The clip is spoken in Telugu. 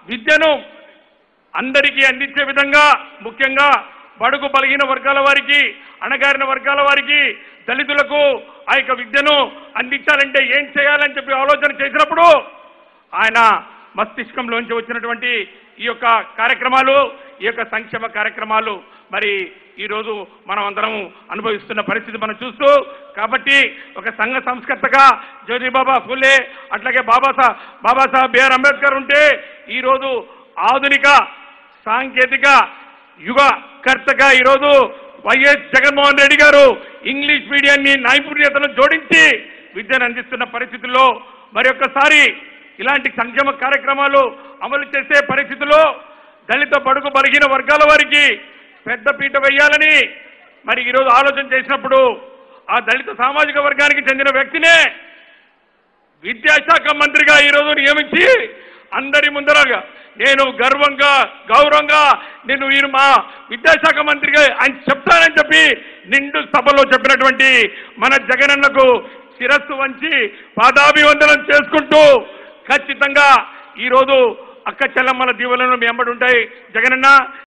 విద్యను అందరికీ అందించే విధంగా ముఖ్యంగా బడుగు బలహీన వర్గాల వారికి, అణగారిన వర్గాల వారికి, దళితులకు ఆ యొక్క విద్యను అందించాలంటే ఏం చేయాలని చెప్పి ఆలోచన చేసినప్పుడు ఆయన మస్తిష్కంలోంచి వచ్చినటువంటి ఈ యొక్క కార్యక్రమాలు, ఈ యొక్క సంక్షేమ కార్యక్రమాలు మరి ఈరోజు మనం అందరం అనుభవిస్తున్న పరిస్థితి మనం చూస్తూ, కాబట్టి ఒక సంఘ సంస్కర్తగా జ్యోతిబాబా ఫులే అట్లాగే బాబాసాహెబ్ బిఆర్ అంబేద్కర్ ఉంటే ఈరోజు ఆధునిక సాంకేతిక యుగకర్తగా ఈరోజు వైఎస్ జగన్మోహన్ రెడ్డి గారు ఇంగ్లీష్ మీడియాన్ని నైపుణ్యతను జోడించి విద్యను అందిస్తున్న పరిస్థితుల్లో మరి ఒక్కసారి ఇలాంటి సంక్షేమ కార్యక్రమాలు అమలు చేసే పరిస్థితుల్లో దళిత బడుగు బలహీన వర్గాల వారికి పెద్ద పీట వేయాలని మరి ఈరోజు ఆలోచన చేసినప్పుడు ఆ దళిత సామాజిక వర్గానికి చెందిన వ్యక్తినే విద్యాశాఖ మంత్రిగా ఈరోజు నియమించి అందరి ముందరగా నేను గర్వంగా గౌరవంగా నేను వీరు మా విద్యాశాఖ మంత్రిగా ఆయన చెప్తానని చెప్పి నిండు సభలో చెప్పినటువంటి మన జగనన్నకు శిరస్సు వంచి పాదాభివందనం చేసుకుంటూ ఖచ్చితంగా ఈరోజు అక్క చెల్లమ్మల దీవెనలు మీ వెంబడి ఉంటాయి జగనన్న.